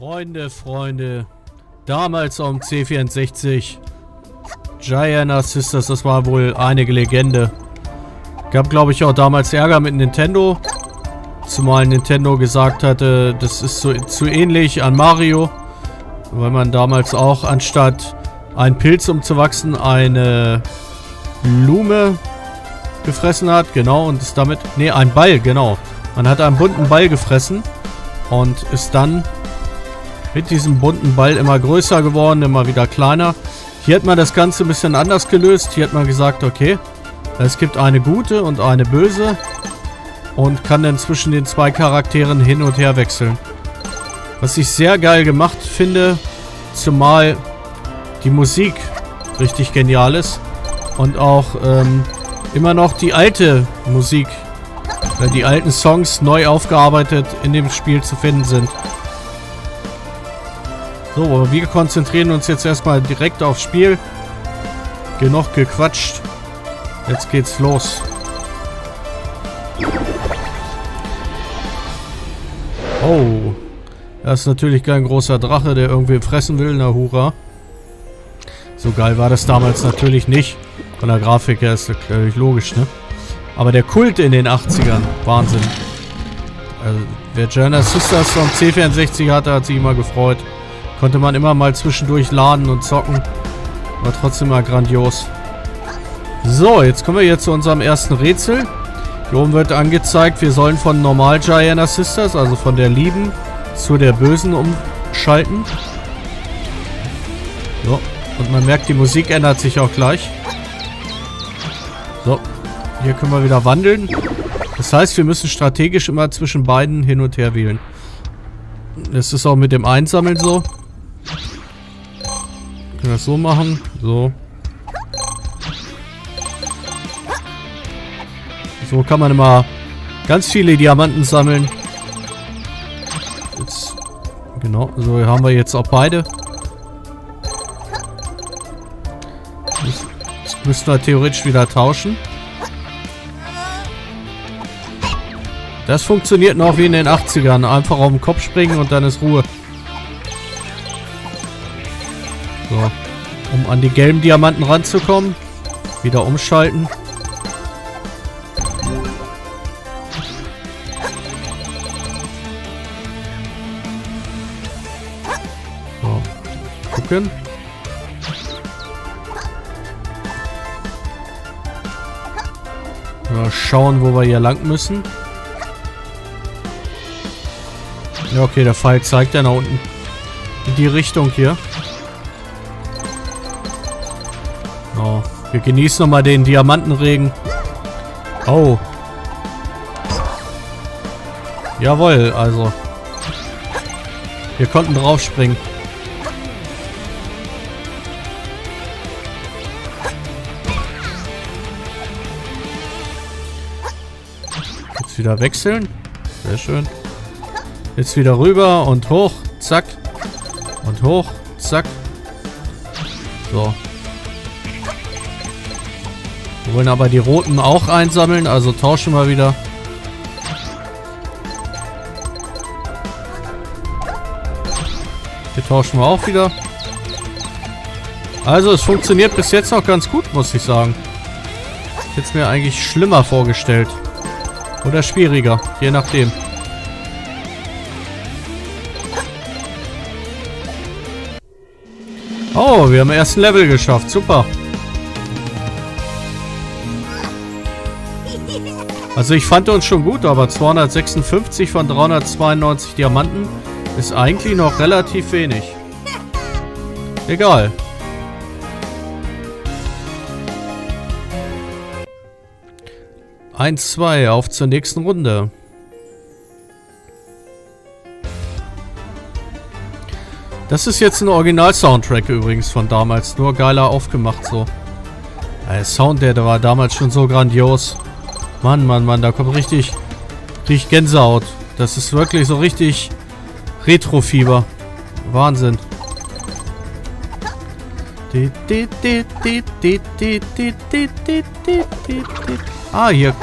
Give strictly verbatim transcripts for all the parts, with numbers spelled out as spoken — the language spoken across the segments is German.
Freunde, Freunde, damals am C vierundsechzig, Giana Sisters, das war wohl einige Legende. Gab, glaube ich, auch damals Ärger mit Nintendo, zumal Nintendo gesagt hatte, das ist so zu ähnlich an Mario, weil man damals auch anstatt einen Pilz, um zu wachsen, eine Blume gefressen hat, genau, und ist damit, ne, ein Ball, genau. Man hat einen bunten Ball gefressen und ist dann mit diesem bunten Ball immer größer geworden, immer wieder kleiner. Hier hat man das Ganze ein bisschen anders gelöst. Hier hat man gesagt, okay, es gibt eine gute und eine böse und kann dann zwischen den zwei Charakteren hin und her wechseln. Was ich sehr geil gemacht finde, zumal die Musik richtig genial ist und auch ähm, immer noch die alte Musik, äh, die alten Songs neu aufgearbeitet in dem Spiel zu finden sind. So, aber wir konzentrieren uns jetzt erstmal direkt aufs Spiel. Genug gequatscht. Jetzt geht's los. Oh. Das ist natürlich kein großer Drache, der irgendwie fressen will. Na, hurra. So geil war das damals natürlich nicht. Von der Grafik her ist das natürlich logisch, ne? Aber der Kult in den achtzigern. Wahnsinn. Also, wer Giana Sisters vom C vierundsechzig hatte, hat sich immer gefreut. Konnte man immer mal zwischendurch laden und zocken. War trotzdem mal grandios. So, jetzt kommen wir hier zu unserem ersten Rätsel. Hier oben wird angezeigt, wir sollen von normal Giana Sisters, also von der lieben, zu der bösen umschalten. So, und man merkt, die Musik ändert sich auch gleich. So, hier können wir wieder wandeln. Das heißt, wir müssen strategisch immer zwischen beiden hin und her wählen. Das ist auch mit dem Einsammeln so. Können wir das so machen? So. So kann man immer ganz viele Diamanten sammeln. Jetzt, genau, so haben wir jetzt auch beide. Jetzt müssen wir theoretisch wieder tauschen. Das funktioniert noch wie in den achtzigern. Einfach auf den Kopf springen und dann ist Ruhe. So. Um an die gelben Diamanten ranzukommen. Wieder umschalten. So. Gucken. Mal schauen, wo wir hier lang müssen. Ja, okay, der Pfeil zeigt ja nach unten. In die Richtung hier. Oh, wir genießen nochmal den Diamantenregen. Oh. Jawohl, also. Wir konnten draufspringen. Jetzt wieder wechseln. Sehr schön. Jetzt wieder rüber und hoch, zack. Und hoch, zack. So. Wir wollen aber die roten auch einsammeln, also tauschen wir wieder. Hier tauschen wir auch wieder. Also es funktioniert bis jetzt noch ganz gut, muss ich sagen. Ich hätte es mir eigentlich schlimmer vorgestellt. Oder schwieriger, je nachdem. Oh, wir haben den ersten Level geschafft. Super. Also ich fand uns schon gut, aber zweihundertsechsundfünfzig von dreihundertzweiundneunzig Diamanten ist eigentlich noch relativ wenig. Egal. eins, zwei, auf zur nächsten Runde. Das ist jetzt ein Original-Soundtrack übrigens von damals. Nur geiler aufgemacht so. Der Sound, der, der war damals schon so grandios. Mann, Mann, Mann, da kommt richtig, richtig Gänsehaut. Das ist wirklich so richtig Retro-Fieber. Wahnsinn. Ah, hier.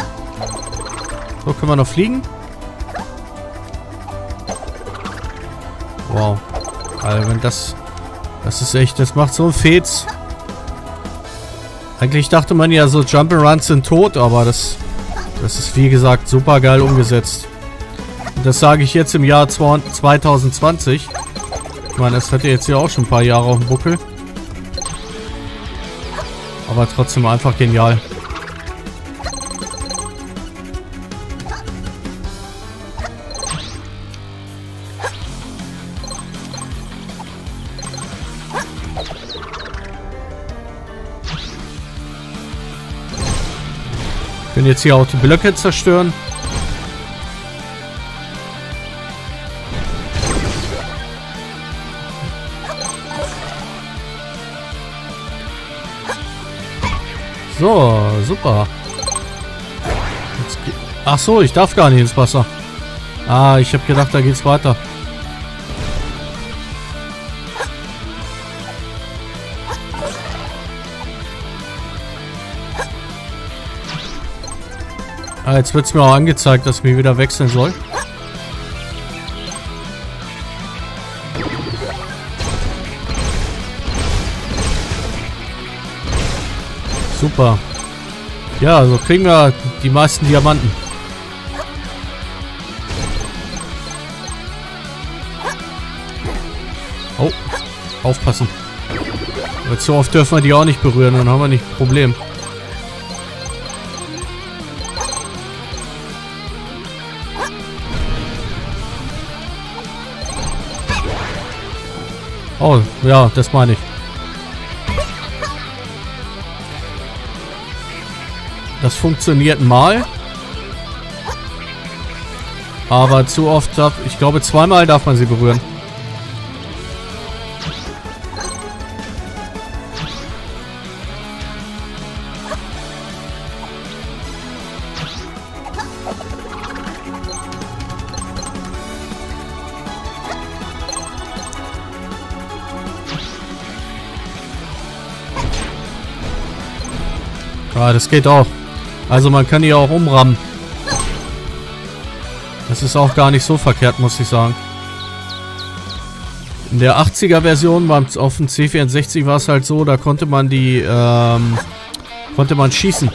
So, können wir noch fliegen? Wow. Also wenn das... Das ist echt... Das macht so einen Fetz. Eigentlich dachte man ja, so Jump'n'Runs sind tot, aber das... Das ist wie gesagt super geil umgesetzt. Und das sage ich jetzt im Jahr zwanzig zwanzig. Ich meine, das hat ja jetzt ja auch schon ein paar Jahre auf dem Buckel. Aber trotzdem einfach genial. Können jetzt hier auch die Blöcke zerstören. So, super. Jetzt Ach so, ich darf gar nicht ins Wasser. Ah, ich habe gedacht, da geht's weiter. Ah, jetzt wird es mir auch angezeigt, dass ich mich wieder wechseln soll. Super. Ja, also kriegen wir die meisten Diamanten. Oh, aufpassen. Aber zu oft dürfen wir die auch nicht berühren, dann haben wir nicht ein Problem. Oh, ja, das meine ich. Das funktioniert mal. Aber zu oft, darf, ich glaube zweimal darf man sie berühren. Ah, das geht auch. Also man kann die auch umrammen. Das ist auch gar nicht so verkehrt, muss ich sagen. In der achtziger Version beim, auf dem C vierundsechzig war es halt so, da konnte man die, ähm, konnte man schießen.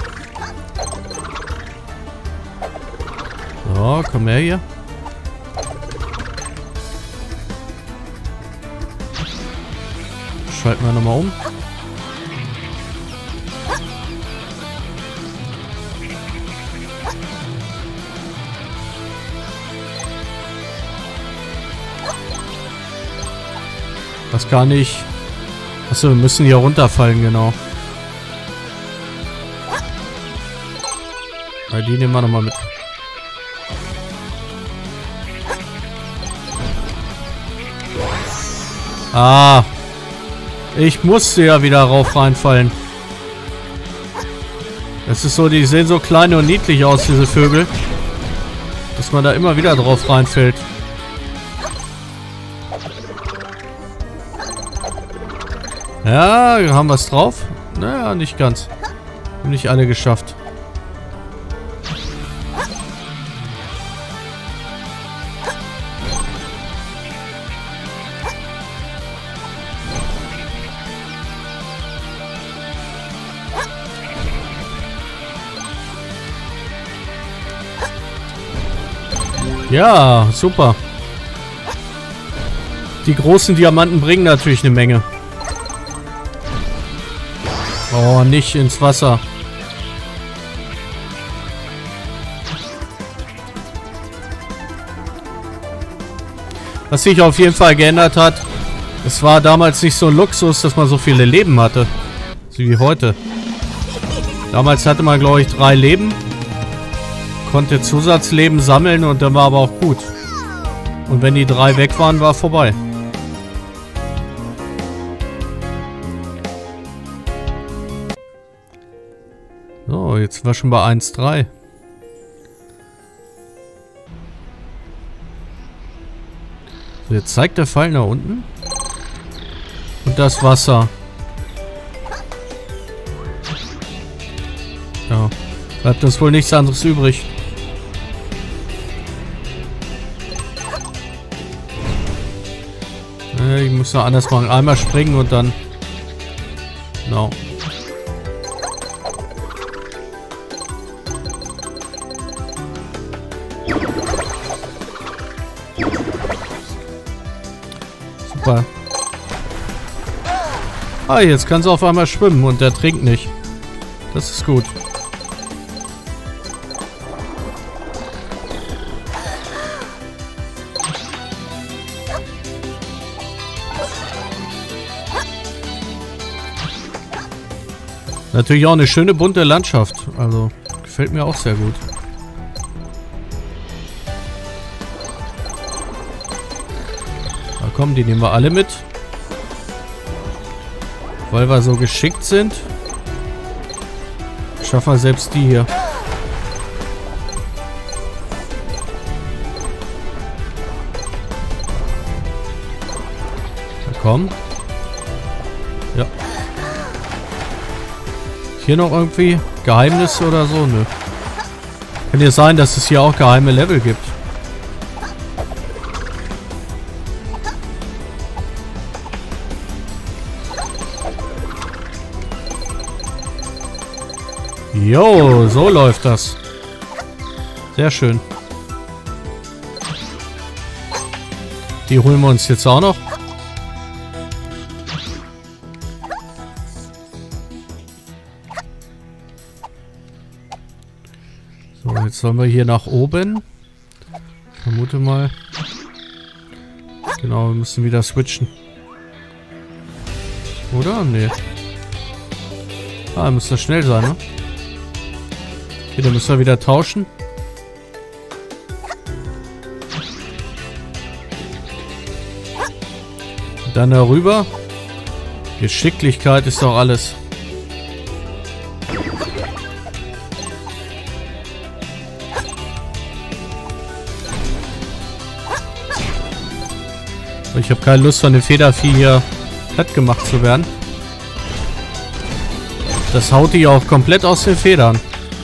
So, komm her hier. Schalten wir nochmal um. Das kann ich. Achso, wir müssen hier runterfallen, genau. Weil die nehmen wir nochmal mit. Ah. Ich musste ja wieder rauf reinfallen. Es ist so, die sehen so klein und niedlich aus, diese Vögel. Dass man da immer wieder drauf reinfällt. Ja, haben wir es drauf? Naja, nicht ganz. Haben nicht alle geschafft. Ja, super. Die großen Diamanten bringen natürlich eine Menge. Oh, nicht ins Wasser. Was sich auf jeden Fall geändert hat, es war damals nicht so ein Luxus, dass man so viele Leben hatte. So wie heute. Damals hatte man, glaube ich, drei Leben. Konnte Zusatzleben sammeln und dann war aber auch gut. Und wenn die drei weg waren, war vorbei. So, jetzt sind wir schon bei eins Komma drei. So, jetzt zeigt der Pfeil nach unten. Und das Wasser. Ja, bleibt uns wohl nichts anderes übrig. Äh, ich muss noch anders machen. Einmal springen und dann... Genau. Super. Ah, jetzt kann sie auf einmal schwimmen und der trinkt nicht. Das ist gut. Natürlich auch eine schöne bunte Landschaft. Also, gefällt mir auch sehr gut. Na komm, die nehmen wir alle mit. Weil wir so geschickt sind. Schaffen wir selbst die hier. Na komm. Ja. Hier noch irgendwie Geheimnisse oder so? Nö. Kann ja sein, dass es hier auch geheime Level gibt. Jo, so läuft das. Sehr schön. Die holen wir uns jetzt auch noch. So, jetzt sollen wir hier nach oben. Ich vermute mal. Genau, wir müssen wieder switchen. Oder? Nee. Ah, müsste schnell sein, ne? Okay, dann müssen wir wieder tauschen. Und dann darüber. Geschicklichkeit ist doch alles. Ich habe keine Lust, von dem Federvieh hier platt gemacht zu werden. Das haut die auch komplett aus den Federn.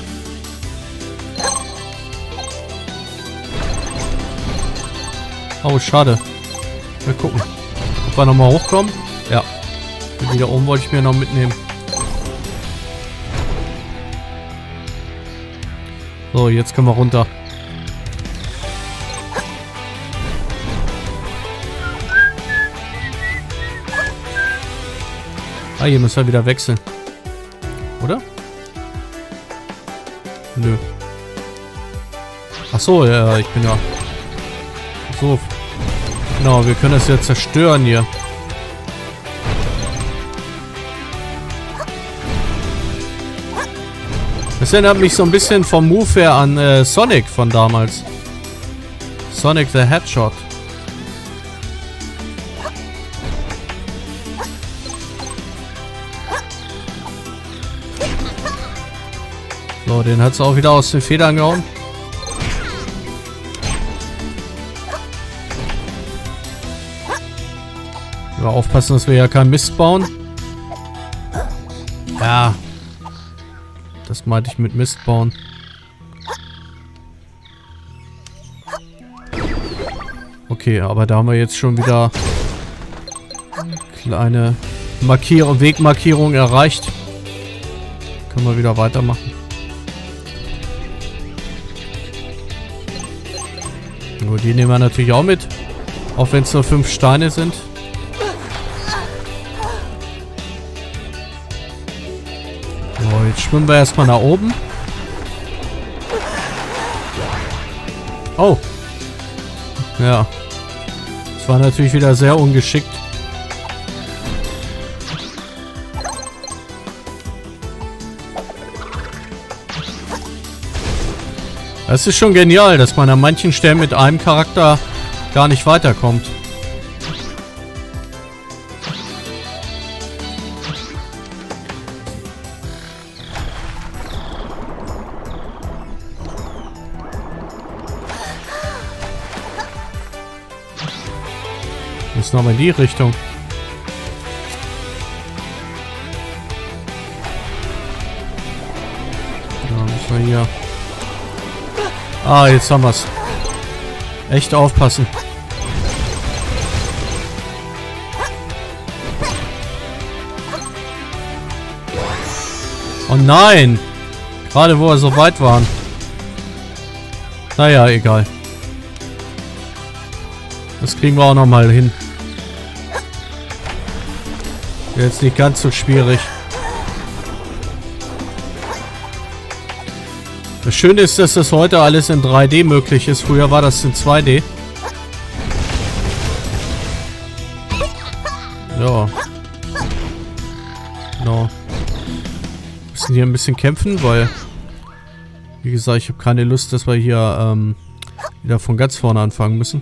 Oh, schade. Mal gucken. Ob wir nochmal hochkommen? Ja. Die da oben wollte ich mir noch mitnehmen. So, jetzt können wir runter. Ah, hier müssen wir wieder wechseln. Oder? Nö. Ach so, ja, ich bin ja... So. Genau, wir können das ja zerstören hier. Das erinnert mich so ein bisschen vom Move her an äh, Sonic von damals. Sonic the Hedgehog. So, den hat es auch wieder aus den Federn gehauen. Ja, aufpassen, dass wir ja keinen Mist bauen. Ja. Das meinte ich mit Mist bauen. Okay, aber da haben wir jetzt schon wieder kleine Markierung, Wegmarkierung erreicht. Können wir wieder weitermachen. Nur die nehmen wir natürlich auch mit. Auch wenn es nur fünf Steine sind. So, jetzt schwimmen wir erstmal nach oben. Oh. Ja. Das war natürlich wieder sehr ungeschickt. Das ist schon genial, dass man an manchen Stellen mit einem Charakter gar nicht weiterkommt. Muss nochmal in die Richtung. Ja, müssen wir hier... Ah, jetzt haben wir es. Echt aufpassen. nein! Gerade wo wir so weit waren. Naja, egal. Das kriegen wir auch nochmal hin. Jetzt nicht ganz so schwierig. Das Schöne ist, dass das heute alles in drei D möglich ist. Früher war das in zwei D. Ja. Genau. Müssen hier ein bisschen kämpfen, weil... Wie gesagt, ich habe keine Lust, dass wir hier ähm, wieder von ganz vorne anfangen müssen.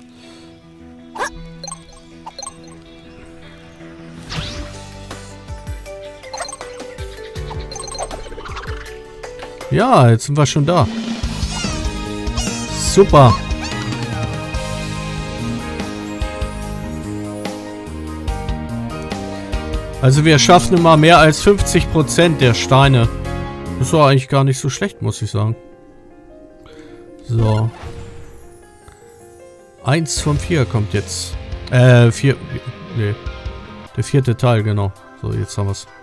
Ja, jetzt sind wir schon da. Super. Also wir schaffen immer mehr als fünfzig Prozent der Steine. Das war eigentlich gar nicht so schlecht, muss ich sagen. So. Eins von vier kommt jetzt. Äh, vier. Nee. Der vierte Teil, genau. So, jetzt haben wir es.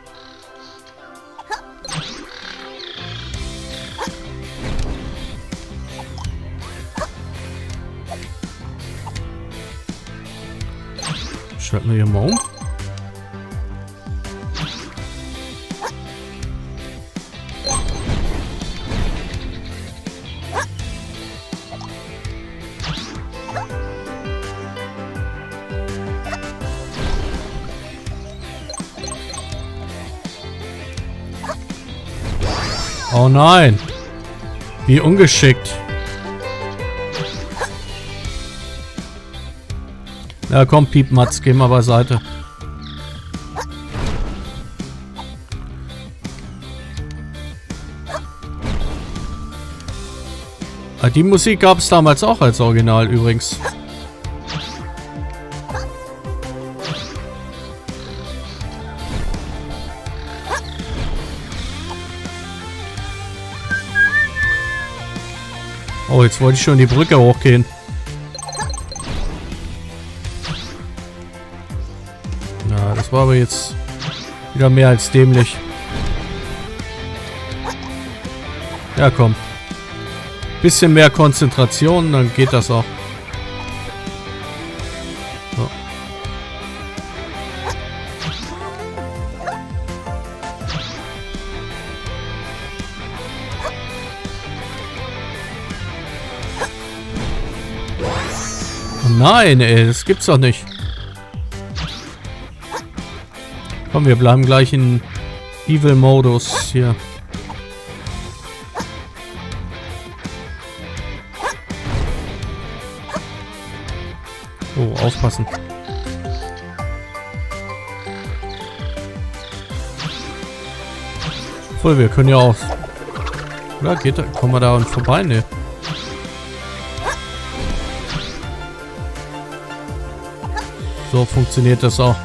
Schalten wir hier mal um. Oh nein! Wie ungeschickt. Na komm, Piepmatz, geh mal beiseite. Ah, die Musik gab es damals auch als Original übrigens. Oh, jetzt wollte ich schon die Brücke hochgehen. Na, das war aber jetzt wieder mehr als dämlich. Ja, komm. Bisschen mehr Konzentration, dann geht das auch. So. Oh nein, ey, das gibt's doch nicht. Komm, wir bleiben gleich in Evil-Modus hier. Oh, aufpassen. Voll, wir können ja auch... Oder geht da... Kommen wir da vorbei? Ne. So funktioniert das auch.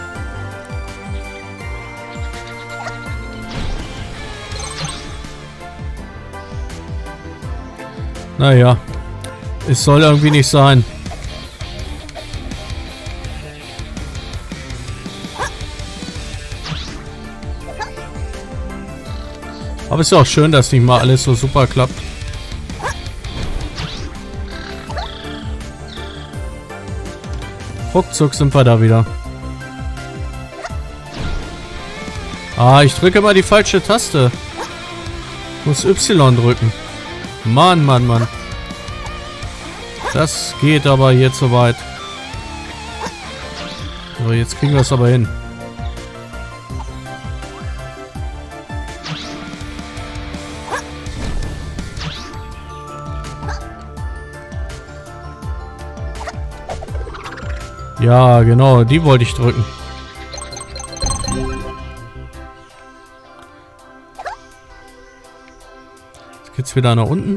Naja. Es soll irgendwie nicht sein. Aber ist ja auch schön, dass nicht mal alles so super klappt. Ruckzuck sind wir da wieder. Ah, ich drücke mal die falsche Taste. Ich muss Y drücken. Mann, Mann, Mann. Das geht aber jetzt so weit. So, jetzt kriegen wir es aber hin. Ja, genau, die wollte ich drücken. Jetzt geht's wieder nach unten.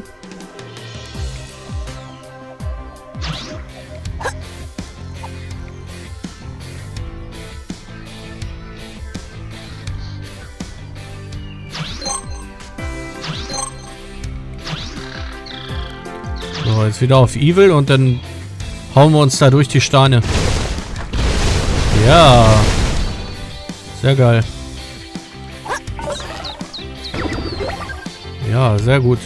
So, jetzt wieder auf Evil und dann hauen wir uns da durch die Steine. Ja. Sehr geil. Ja, sehr gut.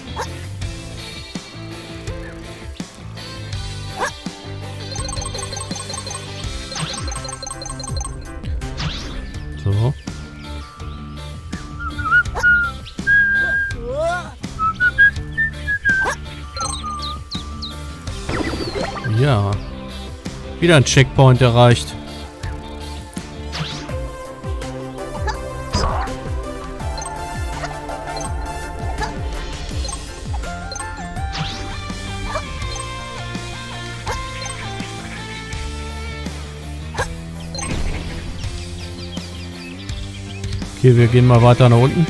So. Ja. Wieder ein Checkpoint erreicht. Okay, wir gehen mal weiter nach unten.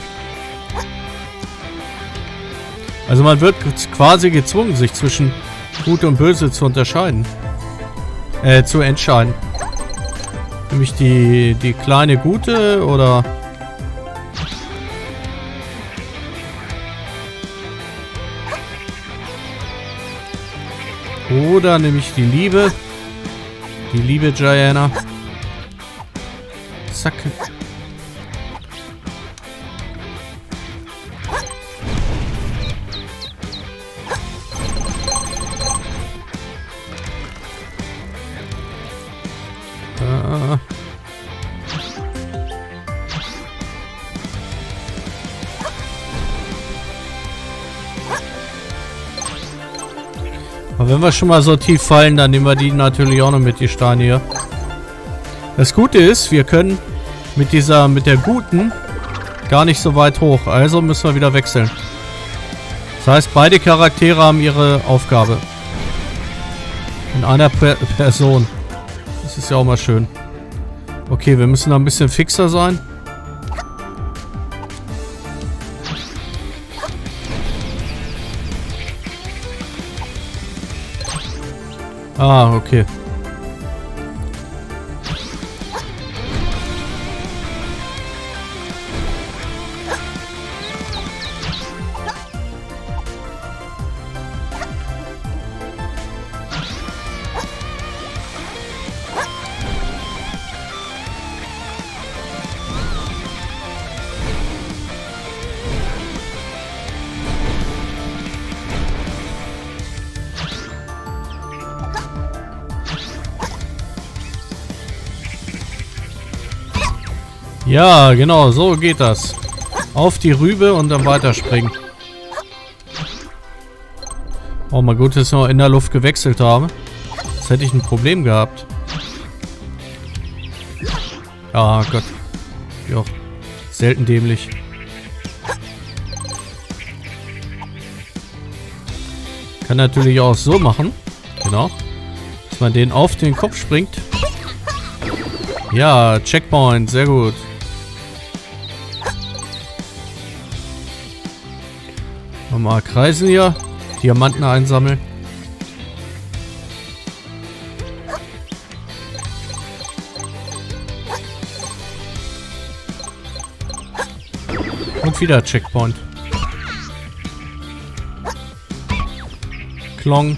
Also man wird quasi gezwungen, sich zwischen Gut und Böse zu unterscheiden. Äh, zu entscheiden. Nämlich die, die kleine Gute oder... Oder nämlich die Liebe. Die liebe Gianna. Zack. Aber wenn wir schon mal so tief fallen, dann nehmen wir die natürlich auch noch mit, die Steine hier. Das Gute ist, wir können mit dieser, mit der Guten gar nicht so weit hoch. Also müssen wir wieder wechseln. Das heißt, beide Charaktere haben ihre Aufgabe. In einer per Person. Das ist ja auch mal schön. Okay, wir müssen da ein bisschen fixer sein. Ah, okay. Ja, genau, so geht das. Auf die Rübe und dann weiterspringen. Oh, mal gut, dass wir in der Luft gewechselt haben. Jetzt hätte ich ein Problem gehabt. Ah, Gott. Ja, selten dämlich. Kann natürlich auch so machen. Genau. Dass man den auf den Kopf springt. Ja, Checkpoint, sehr gut. Nochmal kreisen hier. Diamanten einsammeln. Und wieder Checkpoint. Klong.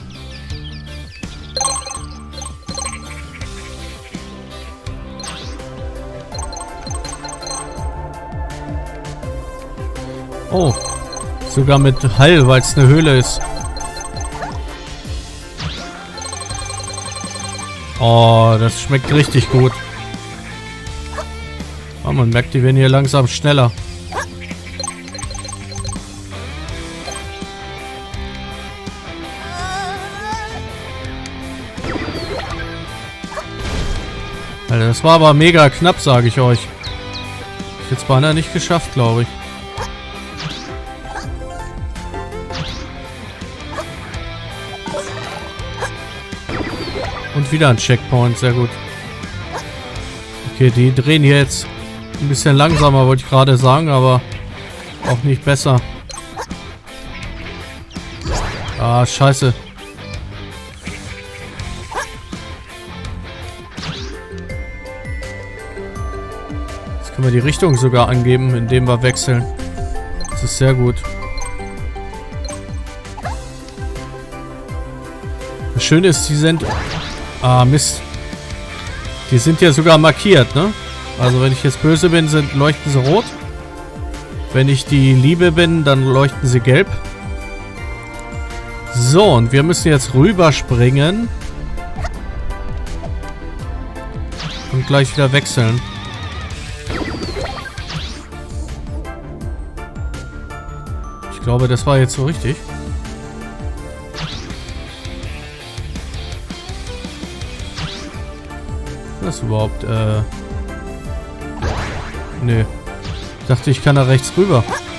Oh. Sogar mit Heil, weil es eine Höhle ist. Oh, das schmeckt richtig gut. Oh, man merkt, die werden hier langsam schneller. Alter, das war aber mega knapp, sage ich euch. Ich jetzt beinahe nicht geschafft, glaube ich. Und wieder ein Checkpoint, sehr gut. Okay, die drehen hier jetzt ein bisschen langsamer, wollte ich gerade sagen, aber auch nicht besser. Ah, scheiße. Jetzt können wir die Richtung sogar angeben, indem wir wechseln. Das ist sehr gut. Das Schöne ist, die sind... Ah, Mist. Die sind ja sogar markiert, ne? Also wenn ich jetzt böse bin, sind, leuchten sie rot. Wenn ich die Liebe bin, dann leuchten sie gelb. So, und wir müssen jetzt rüberspringen. Und gleich wieder wechseln. Ich glaube, das war jetzt so richtig. Was überhaupt, äh... Nö. Ich dachte, ich kann da rechts rüber.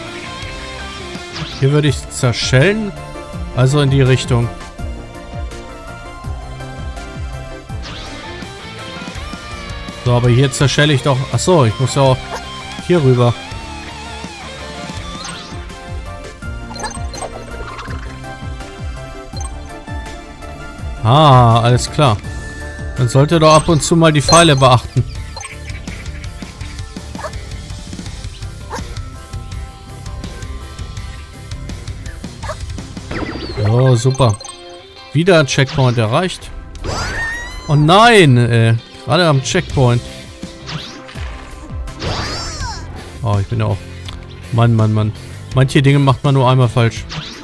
Hier würde ich zerschellen. Also in die Richtung. So, aber hier zerschelle ich doch... Achso, ich muss ja auch hier rüber. Ah, alles klar. Dann sollte doch ab und zu mal die Pfeile beachten. Oh, super. Wieder ein Checkpoint erreicht. Oh nein, ey. Gerade am Checkpoint. Oh, ich bin auch... Mann, Mann, Mann. Manche Dinge macht man nur einmal falsch.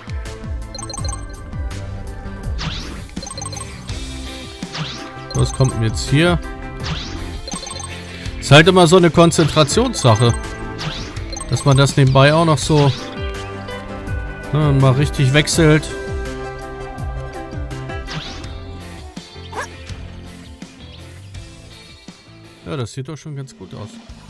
Was kommt denn jetzt hier? Ist halt immer so eine Konzentrationssache. Dass man das nebenbei auch noch so... Ne, mal richtig wechselt. Ja, das sieht doch schon ganz gut aus.